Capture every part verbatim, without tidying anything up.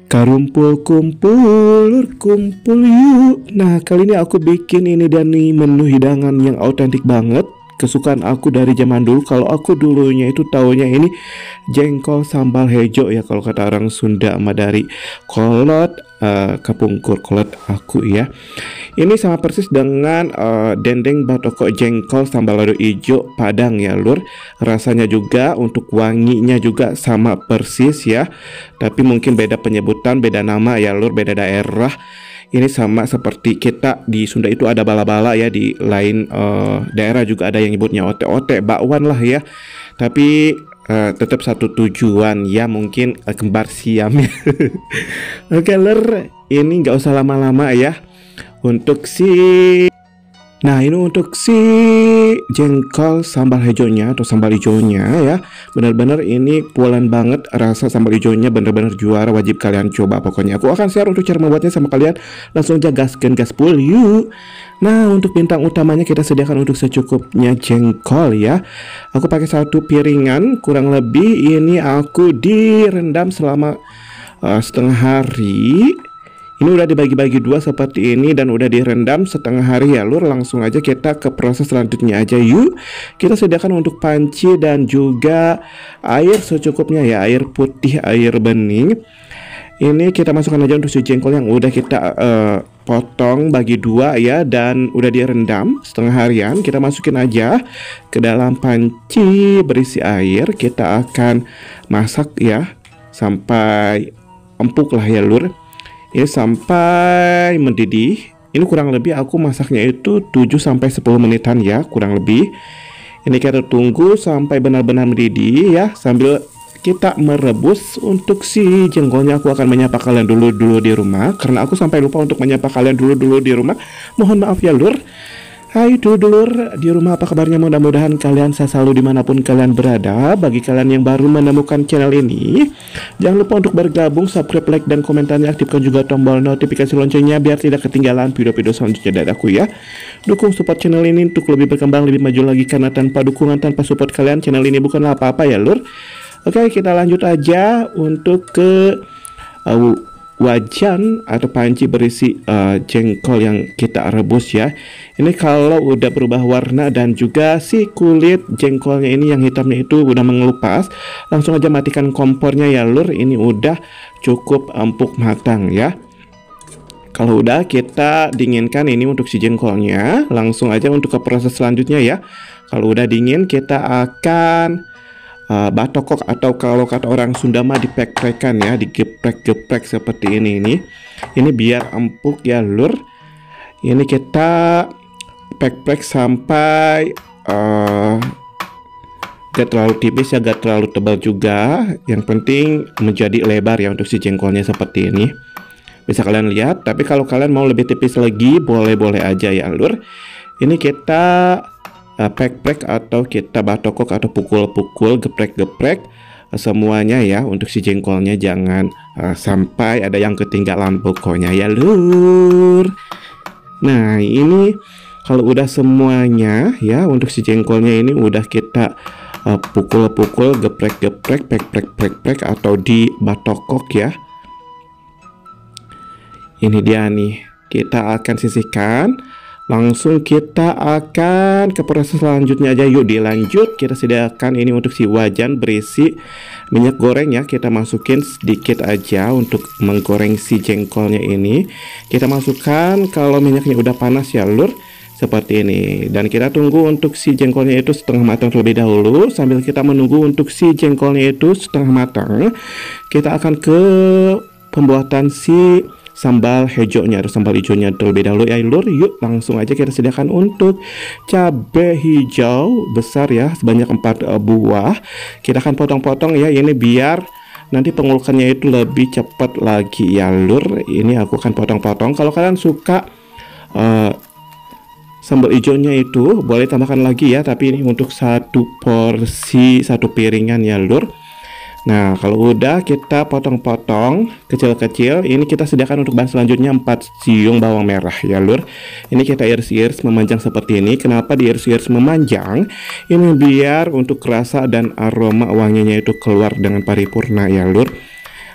Karumpul kumpul, lur kumpul yuk. Nah, kali ini aku bikin ini dan nih menu hidangan yang autentik banget. Kesukaan aku dari zaman dulu. Kalau aku dulunya itu taunya ini jengkol sambal hejo ya, kalau kata orang Sunda sama dari kolot uh, kapungkur kolot aku ya. Ini sama persis dengan uh, dendeng batoko jengkol sambal lado ijo Padang ya lur. Rasanya juga untuk wanginya juga sama persis ya. Tapi mungkin beda penyebutan, beda nama ya lur, beda daerah. Ini sama seperti kita di Sunda itu ada bala-bala ya, di lain uh, daerah juga ada yang nyebutnya ote-ote, bakwan lah ya. Tapi uh, tetap satu tujuan ya, mungkin uh, kembar siam ya. Oke lur, ini nggak usah lama-lama ya. Untuk si Nah ini untuk si jengkol sambal hijaunya atau sambal hijaunya ya, benar-benar ini pualan banget, rasa sambal hijaunya benar-benar juara, wajib kalian coba pokoknya. Aku akan share untuk cara membuatnya sama kalian, langsung aja gaskan gaspol yuk. Nah untuk bintang utamanya kita sediakan untuk secukupnya jengkol ya. Aku pakai satu piringan kurang lebih, ini aku direndam selama uh, setengah hari. Ini udah dibagi-bagi dua seperti ini dan udah direndam setengah hari ya lur. Langsung aja kita ke proses selanjutnya aja yuk. Kita sediakan untuk panci dan juga air secukupnya ya, air putih, air bening. Ini kita masukkan aja untuk si jengkol yang udah kita uh, potong bagi dua ya, dan udah direndam setengah harian. Kita masukin aja ke dalam panci berisi air. Kita akan masak ya sampai empuk lah ya lur. Ini sampai mendidih. Ini kurang lebih aku masaknya itu tujuh sampai sepuluh menitan ya, kurang lebih. Ini kita tunggu sampai benar-benar mendidih ya, sambil kita merebus. Untuk si jengkolnya aku akan menyapa kalian dulu-dulu di rumah, karena aku sampai lupa untuk menyapa kalian dulu-dulu di rumah. Mohon maaf ya lur. Hai dulur di rumah, apa kabarnya? Mudah-mudahan kalian sehat selalu dimanapun kalian berada. Bagi kalian yang baru menemukan channel ini, jangan lupa untuk bergabung, subscribe, like, dan komentarnya. Aktifkan juga tombol notifikasi loncengnya biar tidak ketinggalan video-video selanjutnya dari aku ya. Dukung support channel ini untuk lebih berkembang, lebih maju lagi, karena tanpa dukungan, tanpa support kalian, channel ini bukanlah apa-apa ya lur. Oke, kita lanjut aja untuk ke uh, wajan atau panci berisi uh, jengkol yang kita rebus ya. Ini kalau udah berubah warna dan juga si kulit jengkolnya ini yang hitamnya itu udah mengelupas, langsung aja matikan kompornya ya lur. Ini udah cukup empuk matang ya. Kalau udah kita dinginkan ini untuk si jengkolnya, langsung aja untuk ke proses selanjutnya ya. Kalau udah dingin kita akan Uh, batokok atau kalau kata orang Sunda mah dipek-pekan ya, digeprek-geprek seperti ini ini. Ini biar empuk ya lur. Ini kita pek-pek sampai uh, gak terlalu tipis ya, gak terlalu tebal juga. Yang penting menjadi lebar ya untuk si jengkolnya seperti ini. Bisa kalian lihat, tapi kalau kalian mau lebih tipis lagi boleh-boleh aja ya lur. Ini kita pek-pek atau kita batokok atau pukul-pukul, geprek-geprek semuanya ya untuk si jengkolnya, jangan uh, sampai ada yang ketinggalan pokoknya ya lur. Nah ini kalau udah semuanya ya untuk si jengkolnya ini udah kita pukul-pukul, uh, geprek-geprek, pek-pek-pek-pek atau di batokok ya. Ini dia nih, kita akan sisihkan. Langsung kita akan ke proses selanjutnya aja yuk. Dilanjut, kita sediakan ini untuk si wajan berisi minyak goreng ya. Kita masukin sedikit aja untuk menggoreng si jengkolnya ini. Kita masukkan kalau minyaknya udah panas ya lur, seperti ini. Dan kita tunggu untuk si jengkolnya itu setengah matang terlebih dahulu. Sambil kita menunggu untuk si jengkolnya itu setengah matang, kita akan ke pembuatan si sambal hijaunya atau sambal hijaunya terlebih dahulu ya lur. Yuk langsung aja kita sediakan untuk cabai hijau besar ya, sebanyak empat uh, buah. Kita akan potong-potong ya, ini biar nanti pengulukannya itu lebih cepat lagi ya lur. Ini aku akan potong-potong. Kalau kalian suka uh, sambal hijaunya itu boleh tambahkan lagi ya, tapi ini untuk satu porsi, satu piringan ya lur. Nah kalau udah kita potong-potong kecil-kecil, ini kita sediakan untuk bahan selanjutnya empat siung bawang merah ya lur. Ini kita iris-iris memanjang seperti ini. Kenapa diiris-iris memanjang? Ini biar untuk rasa dan aroma wanginya itu keluar dengan paripurna ya lur.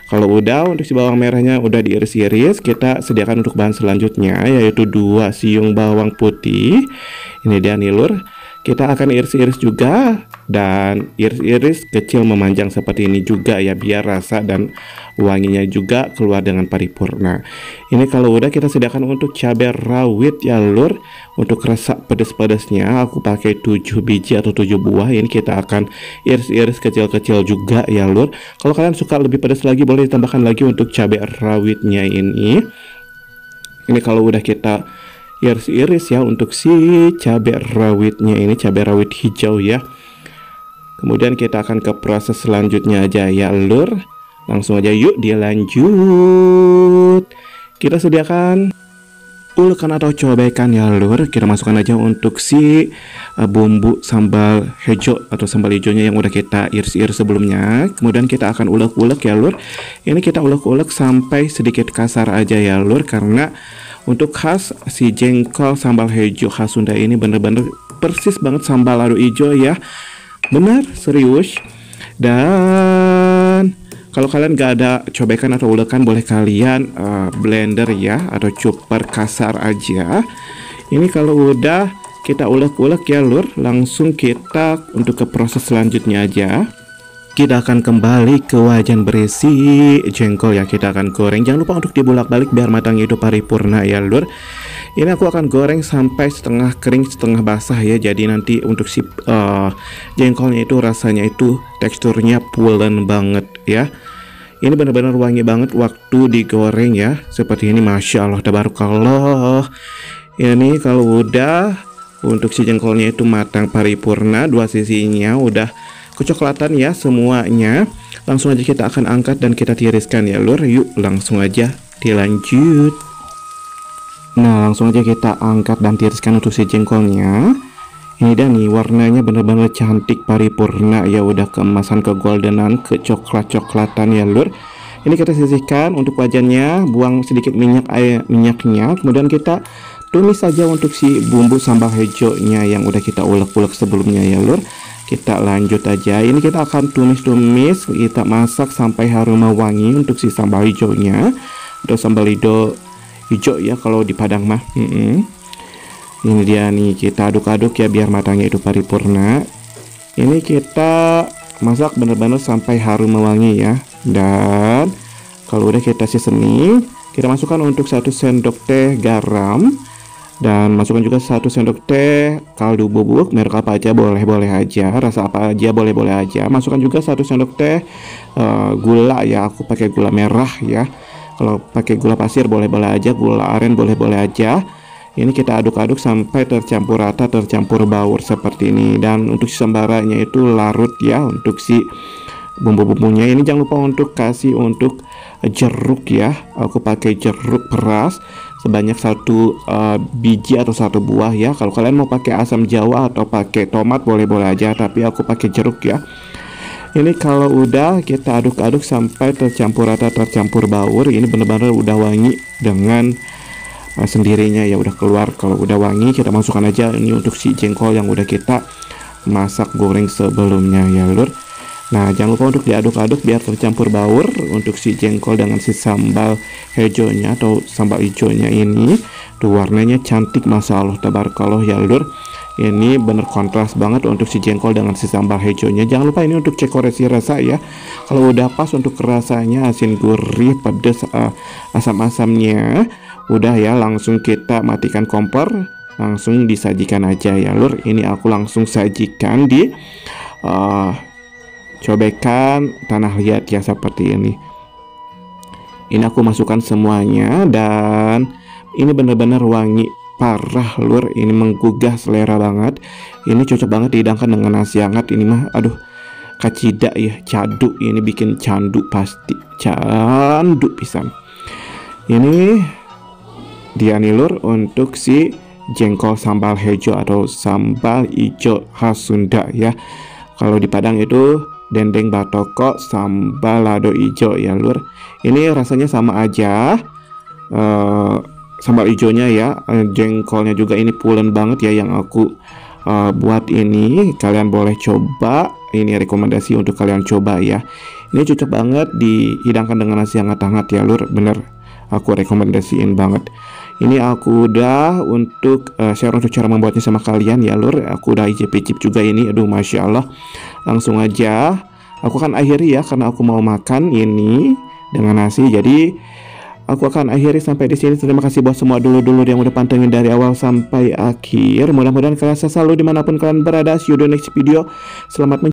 Kalau udah, untuk si bawang merahnya udah diiris-iris, kita sediakan untuk bahan selanjutnya, yaitu dua siung bawang putih. Ini dia nih lur, kita akan iris-iris juga, dan iris-iris kecil memanjang seperti ini juga ya, biar rasa dan wanginya juga keluar dengan paripurna. Ini kalau udah, kita sediakan untuk cabai rawit ya lur. Untuk rasa pedas-pedasnya aku pakai tujuh biji atau tujuh buah. Ini kita akan iris-iris kecil-kecil juga ya lur. Kalau kalian suka lebih pedas lagi, boleh ditambahkan lagi untuk cabai rawitnya ini. Ini kalau udah kita iris-iris ya untuk si cabai rawitnya ini, cabai rawit hijau ya. Kemudian kita akan ke proses selanjutnya aja ya lur. Langsung aja yuk dilanjut. Kita sediakan ulekan atau cobekan ya lur. Kita masukkan aja untuk si uh, bumbu sambal hijau atau sambal hijaunya yang udah kita iris-iris sebelumnya. Kemudian kita akan ulek-ulek ya lur. Ini kita ulek-ulek sampai sedikit kasar aja ya lur, karena untuk khas si jengkol sambal hijau khas Sunda ini bener-bener persis banget sambal lado hijau ya. Bener, serius. Dan kalau kalian gak ada cobekan atau ulekan, boleh kalian uh, blender ya, atau chopper kasar aja. Ini kalau udah kita ulek-ulek ya lur, langsung kita untuk ke proses selanjutnya aja. Kita akan kembali ke wajan berisi jengkol ya, kita akan goreng. Jangan lupa untuk dibolak-balik biar matangnya itu paripurna ya lur. Ini aku akan goreng sampai setengah kering setengah basah ya. Jadi nanti untuk si uh, jengkolnya itu rasanya itu teksturnya pulen banget ya. Ini benar-benar wangi banget waktu digoreng ya. Seperti ini, masya Allah, tabarakallah. Ini kalau udah untuk si jengkolnya itu matang paripurna, dua sisinya udah kecoklatan ya semuanya. Langsung aja kita akan angkat dan kita tiriskan ya lur. Yuk langsung aja dilanjut. Nah langsung aja kita angkat dan tiriskan untuk si jengkolnya. Ini dah nih, warnanya bener-bener cantik paripurna ya, udah keemasan, kegoldenan, ke coklat-coklatan ya lur. Ini kita sisihkan untuk wajannya, buang sedikit minyak air minyaknya. Kemudian kita tumis saja untuk si bumbu sambal hijaunya yang udah kita ulek-ulek sebelumnya ya lur. Kita lanjut aja. Ini kita akan tumis-tumis, kita masak sampai harum wangi untuk si sambal hijaunya atau sambal hijau hijau ya kalau di Padang mah. mm -mm. Ini dia nih, kita aduk-aduk ya biar matangnya itu paripurna. Ini kita masak bener-bener sampai harum wangi ya. Dan kalau udah kita seasoning, kita masukkan untuk satu sendok teh garam. Dan masukkan juga satu sendok teh kaldu bubuk, merek apa aja boleh-boleh aja, rasa apa aja boleh-boleh aja. Masukkan juga satu sendok teh uh, gula ya, aku pakai gula merah ya. Kalau pakai gula pasir boleh-boleh aja, gula aren boleh-boleh aja. Ini kita aduk-aduk sampai tercampur rata, tercampur baur seperti ini. Dan untuk si sambaranya itu larut ya, untuk si bumbu-bumbunya ini jangan lupa untuk kasih untuk jeruk ya. Aku pakai jeruk peras sebanyak satu uh, biji atau satu buah ya. Kalau kalian mau pakai asam jawa atau pakai tomat boleh-boleh aja, tapi aku pakai jeruk ya. Ini kalau udah kita aduk-aduk sampai tercampur rata, tercampur baur. Ini benar-benar udah wangi dengan uh, sendirinya ya, udah keluar. Kalau udah wangi kita masukkan aja ini untuk si jengkol yang udah kita masak goreng sebelumnya ya lur. Nah jangan lupa untuk diaduk-aduk biar tercampur baur untuk si jengkol dengan si sambal hijaunya atau sambal hijaunya ini. Tuh warnanya cantik, masya Allah, tabarakallah ya lur. Ini bener kontras banget untuk si jengkol dengan si sambal hijaunya. Jangan lupa ini untuk cek koreksi rasa ya. Kalau udah pas untuk rasanya, asin, gurih, pedas, uh, asam-asamnya udah ya, langsung kita matikan kompor, langsung disajikan aja ya lur. Ini aku langsung sajikan di uh, cobekan tanah liat ya seperti ini. Ini aku masukkan semuanya dan ini benar-benar wangi parah lur. Ini menggugah selera banget. Ini cocok banget dihidangkan dengan nasi hangat. Ini mah aduh kacida ya, cadu. Ini bikin candu pasti, candu pisan. Ini dia nih lur untuk si jengkol sambal hijau atau sambal hijau khas Sunda ya. Kalau di Padang itu dendeng batoko sambal lado hijau ya lur. Ini rasanya sama aja, uh, sambal hijaunya ya, uh, jengkolnya juga ini pulen banget ya yang aku uh, buat ini. Kalian boleh coba, ini rekomendasi untuk kalian coba ya. Ini cocok banget dihidangkan dengan nasi hangat-hangat ya lur. Bener, aku rekomendasiin banget. Ini aku udah untuk uh, share untuk cara membuatnya sama kalian ya lur. Aku udah icip-icip juga ini. Aduh masya Allah. Langsung aja aku akan akhiri ya, karena aku mau makan ini dengan nasi. Jadi aku akan akhiri sampai di sini. Terima kasih buat semua dulu-dulu yang udah pantengin dari awal sampai akhir. Mudah-mudahan kalian selalu dimanapun kalian berada. See you di next video. Selamat